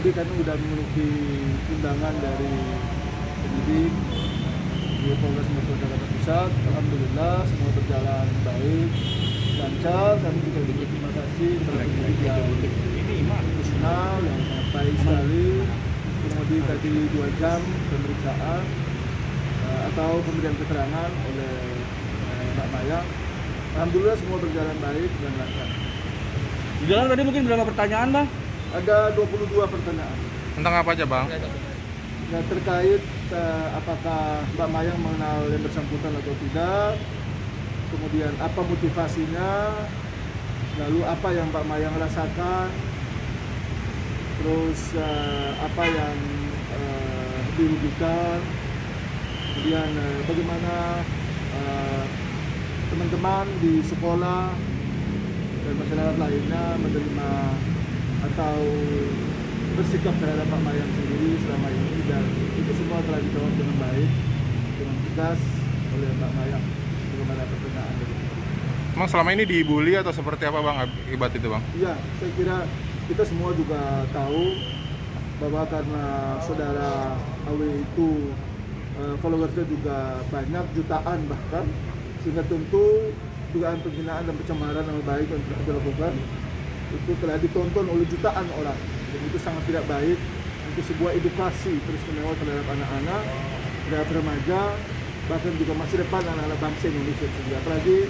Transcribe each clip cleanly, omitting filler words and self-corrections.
Tadi kami sudah memenuhi undangan dari penyidik di Polres Metro Jakarta Pusat. Alhamdulillah semua berjalan baik, lancar. Kami juga berterima kasih kepada penyidik yang profesional, yang sangat baik sekali. Kurang lebih tadi 2 jam pemeriksaan atau pemberian keterangan oleh Mbak Mayang. Alhamdulillah semua berjalan baik dan lancar. Di dalam tadi mungkin berapa pertanyaan, Bang? Ada 22 pertanyaan. Tentang apa aja, Bang? Nah, terkait apakah Mbak Mayang mengenal yang bersangkutan atau tidak, kemudian apa motivasinya, lalu apa yang Mbak Mayang rasakan, terus apa yang dirugikan, kemudian bagaimana teman-teman di sekolah dan masyarakat lainnya menerima atau bersikap terhadap Pak Mayang sendiri selama ini, dan itu semua telah dijawab dengan baik, dengan tegas oleh Mbak Mayang. Bagaimana pertanyaan dari Emang selama ini dibully atau seperti apa, Bang, akibat itu, Bang? Iya, saya kira kita semua juga tahu bahwa karena saudara AW itu followersnya juga banyak, jutaan bahkan, sehingga tentu dugaan penghinaan dan pencemaran nama baik yang telah dilakukan itu telah ditonton oleh jutaan orang, dan itu sangat tidak baik untuk sebuah edukasi terus-menerus terhadap anak-anak, terhadap remaja, bahkan juga masa depan anak-anak bangsa Indonesia sendiri. Apalagi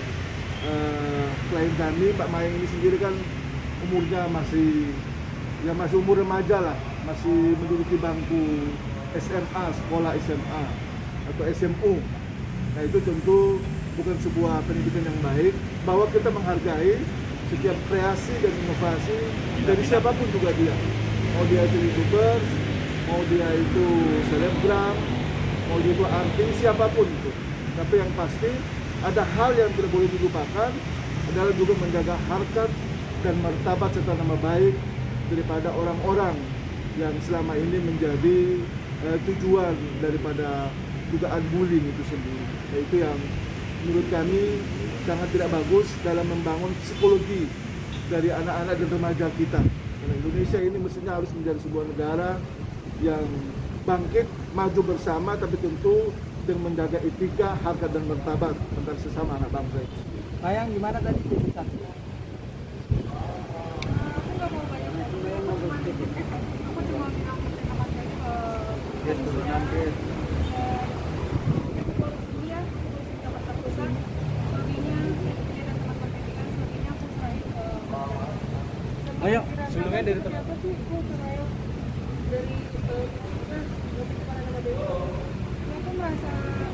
klien kami Mbak Mayang ini sendiri kan umurnya masih umur remaja lah, masih menduduki bangku SMA, sekolah SMA atau SMU. Nah, itu tentu bukan sebuah pendidikan yang baik, bahwa kita menghargai setiap kreasi dan inovasi dari siapapun juga dia. Mau dia itu YouTubers, mau dia itu selebgram, mau dia itu artis, siapapun itu. Tapi yang pasti ada hal yang tidak boleh dilupakan, adalah juga menjaga harkat dan martabat serta nama baik daripada orang-orang yang selama ini menjadi tujuan daripada dugaan bullying itu sendiri. Nah, itu yang menurut kami sangat tidak bagus dalam membangun psikologi dari anak-anak dan remaja kita. Karena Indonesia ini mestinya harus menjadi sebuah negara yang bangkit, maju bersama, tapi tentu dengan menjaga etika, harkat dan martabat antar sesama anak bangsa itu. Mayang, gimana tadi cerita? Ayo, sebelumnya dari teman. Aku merasa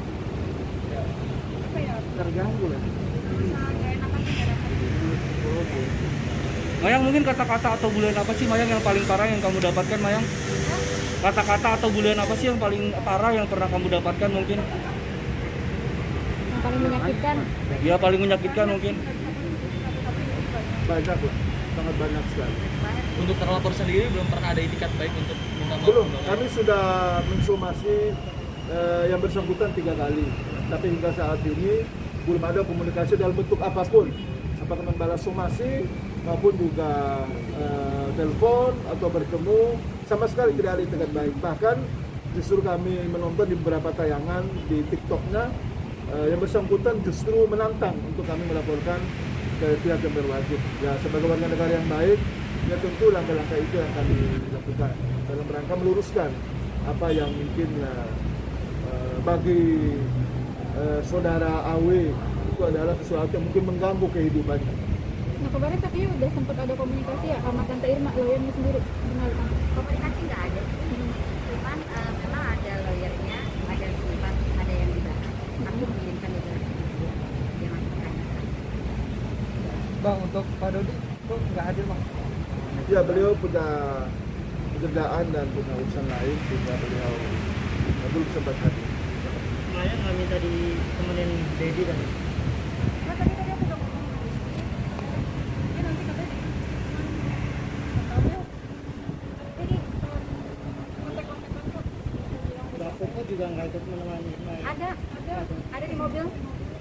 apa ya? Terganggu lah. Merasa nggak enakan dengan Mayang, mungkin kata-kata atau bulian apa sih, Mayang, yang paling parah yang kamu dapatkan, Mayang? Kata-kata atau bulian apa sih yang paling parah yang pernah kamu dapatkan mungkin? yang paling menyakitkan. Ya, paling menyakitkan mungkin. Banyak lah, sangat banyak sekali. Untuk terlapor sendiri belum pernah ada itikat baik untuk minta maaf? Belum, kami sudah mensomasi yang bersangkutan 3 kali, tapi hingga saat ini belum ada komunikasi dalam bentuk apapun, apakah membalas somasi maupun juga telepon atau bertemu, sama sekali tidak ada itikat baik. Bahkan justru kami menonton di beberapa tayangan di TikToknya, yang bersangkutan justru menantang untuk kami melaporkan ke pihak yang berwajib. Ya, sebagai warga negara yang baik, ya tentu langkah-langkah itu yang kami lakukan dalam rangka meluruskan apa yang mungkin bagi saudara AW itu adalah sesuatu yang mungkin mengganggu kehidupannya. Nah, kemarin katanya udah sempat ada komunikasi ya sama Tante Irma, lawyernya sendiri. Gimana, Tante? Komunikasi nggak ada, cuman memang ada lawyernya, ada sempat ada yang dibahas. Aku mengirimkan juga jangan pertanyakan. Bang, untuk Pak Dodi kok nggak hadir, Bang? Ya, beliau punya pekerjaan dan punya urusan lain sehingga beliau belum sempat hadir. Mayang nggak minta ditemenin Dedi dan Nah, tadi aku udah ngomong. Dia nanti katanya nggak tahu ya. Jadi kontak-kontakan kok. Bapak juga nggak ikut menemani Mayang. Ada di mobil.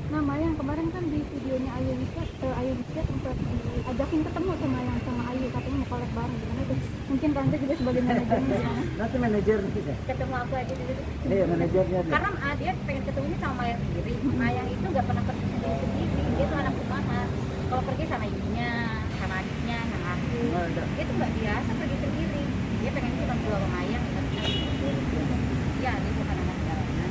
Nah, Mayang kemarin kan di videonya Ayu Wisya sempat diajakin ketemu sama Ayu, katanya mau collab bareng gimana tuh? Mungkin Tante juga sebagai manajernya. Nanti manajer kita. Ketemu aku aja dulu. Iya, manajernya. Karena dia pengen ketemunya sama Mayang sendiri. Mayang itu nggak pernah pergi sendiri. Dia tuh anak rumahan. Kalau pergi sama ibunya, sama adiknya, sama aku. Dia tuh nggak biasa pergi sendiri. Dia pengen cuma berdua sama Mayang. Ya, dia bukan anak jalanan.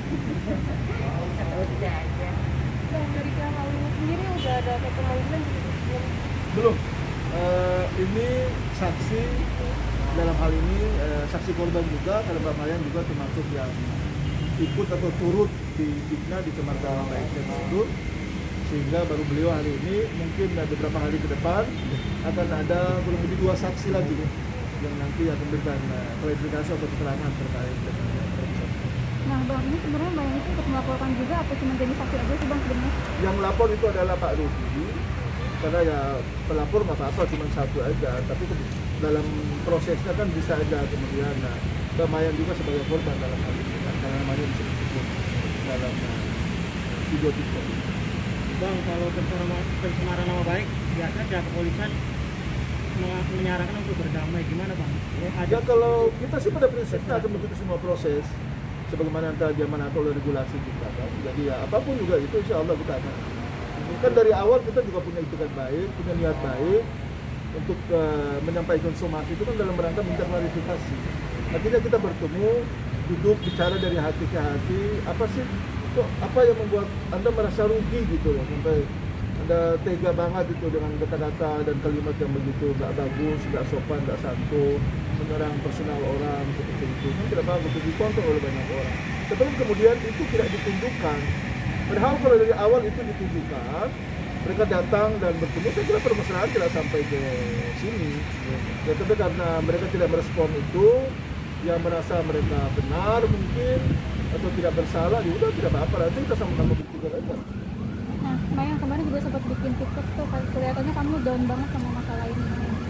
Satu tidak aja. Dan dari pihak Ayu sendiri udah ada ketemu belum? Belum. Ini saksi dalam hal ini saksi korban juga, kalau Mbak Mayang juga termasuk yang ikut atau turut difitnah di Cemarta baik tersebut, sehingga baru beliau hari ini mungkin beberapa hari ke depan akan ada kurang lebih 2 saksi lagi yang nanti akan memberikan klarifikasi atau keterangan terkait dengan proses. Nah, Bang, ini sebenarnya Mayang itu untuk melaporkan juga atau cuma jadi saksi aja sih, Bang, sebenarnya? Yang melapor itu adalah Pak Rudi, karena ya pelapor nggak apa-apa, cuma satu aja, tapi dalam prosesnya kan bisa aja kemudian Mbak Mayang juga sebagai korban dalam hal ini, karena namanya bisa disebut dalam video TikTok. Bang, kalau pencemaran nama baik, biasa pihak kepolisian menyarankan untuk berdamai, gimana Bang? Ya kalau kita sih pada prinsipnya akan mengikuti semua proses sebagaimana nanti dia mengatur oleh regulasi kita kan. Jadi ya apapun juga itu insya Allah kita akan. Kan dari awal kita juga punya itikat baik, punya niat baik untuk menyampaikan somasi itu kan dalam rangka minta klarifikasi. Akhirnya kita bertemu, duduk bicara dari hati ke hati, apa sih kok apa yang membuat Anda merasa rugi gitu loh, sampai Anda tega banget itu dengan kata-kata dan kalimat yang begitu gak bagus, gak sopan, gak santun, menyerang personal orang seperti itu. Kan tidak bagus, itu ditonton oleh banyak orang. Tetapi kemudian itu tidak ditunjukkan. Padahal kalau dari awal itu ditunjukkan, mereka datang dan bertemu, saya kira permasalahan tidak sampai ke sini. Ya, tapi karena mereka tidak merespon itu, yang merasa mereka benar mungkin atau tidak bersalah, ya udah tidak apa-apa, nanti kita sama-sama buktikan aja. Nah, Mayang kemarin juga sempat bikin TikTok tuh, kelihatannya kamu down banget sama masalah ini.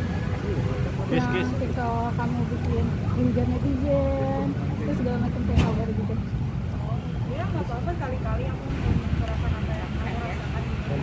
Yang TikTok kamu bikin dihujat netizen, terus segala macam kayak kabar gitu. Dia nggak apa-apa, kali-kali aku mencerahkan apa yang aku rasakan.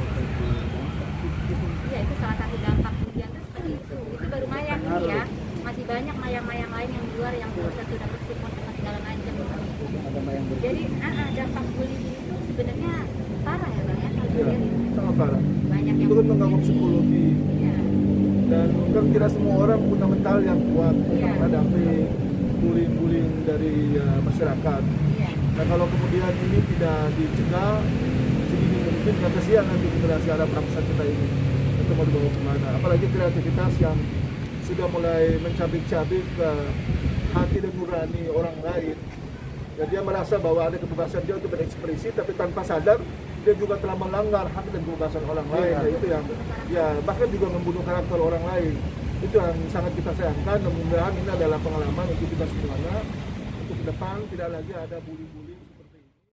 Iya, itu salah satu dampak hujan tuh seperti itu. Itu baru Mayang ini ya. Masih banyak mayang-mayang lain yang di luar yang sudah bersupport dengan segala macam. Jadi dampak bullying itu sebenarnya parah ya Bang ya, kalau Ya, dilihat. sangat parah. Banyak yang Itu kan mengganggu psikologi. Iya. Dan kan tidak semua orang punya mental yang kuat untuk Iya. menghadapi bullying dari masyarakat. Iya. Nah kalau kemudian ini tidak dicegah, sedini mungkin nggak kasihan nanti generasi anak bangsa kita ini itu mau dibawa kemana. Apalagi kreativitas yang sudah mulai mencabik-cabik ke hati dan nurani orang lain. Ya, dia merasa bahwa ada kebebasan dia untuk berekspresi, tapi tanpa sadar dia juga telah melanggar hak dan kebebasan orang lain. Ya, itu yang ya bahkan juga membunuh karakter orang lain. Itu yang sangat kita sayangkan. Dan mudah-mudahan ini adalah pengalaman untuk kita semuanya untuk ke depan tidak lagi ada bully-bully.